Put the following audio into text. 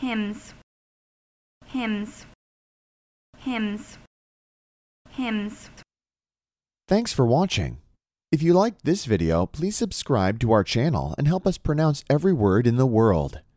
hymns, hymns, hymns, hymns. Thanks for watching. If you liked this video, please subscribe to our channel and help us pronounce every word in the world.